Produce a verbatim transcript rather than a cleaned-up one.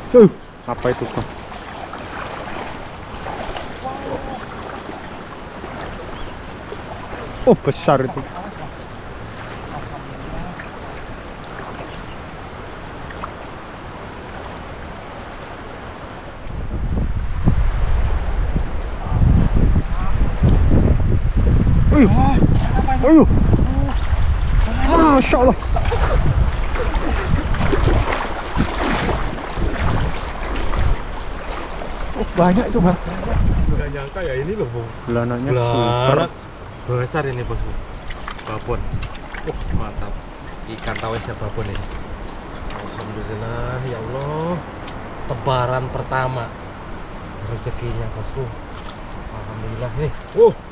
Uh, apa itu Bang? Oh, besar itu. Wih, ayo, masya Allah. Oh, banyak itu Bang. Nggak nyangka ya ini loh, Bung. Belananya Belanak super. besar ini, Bosku. Babon. Oh, mantap. Ikan tawesnya babon ini. Alhamdulillah, ya Allah. Tebaran pertama rezekinya, Bosku. Alhamdulillah nih. Uh,